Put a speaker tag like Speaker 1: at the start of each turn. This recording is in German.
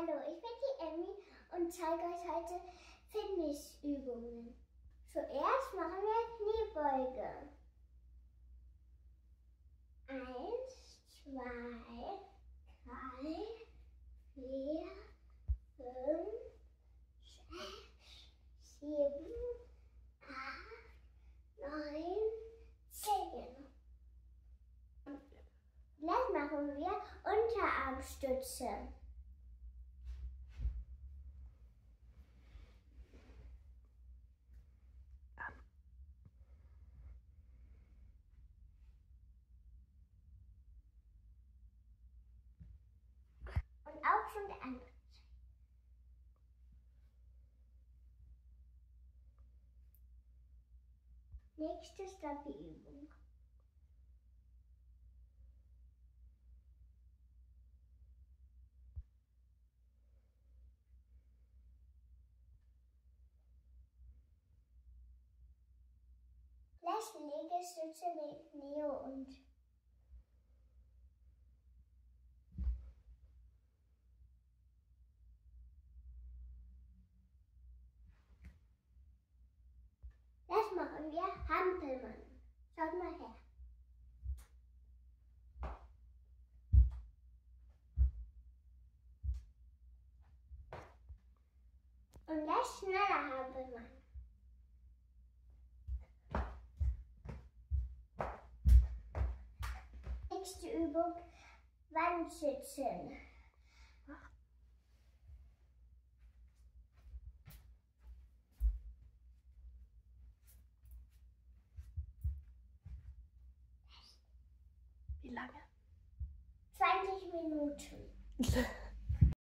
Speaker 1: Hallo, ich bin die Emmy und zeige euch heute Fitnessübungen. Zuerst machen wir Kniebeuge. 1, 2, 3, 4, 5, 6, 7, 8, 9, 10. Gleich machen wir Unterarmstütze. Und auch schon der andere. Nächste Stabi-Übung. Gleich Liegestütze mit Neo und das machen wir Hampelmann. Schaut mal her. Und das schneller Hampelmann. Nächste Übung, Wandsitzen.
Speaker 2: Wie lange?
Speaker 1: 20 Minuten.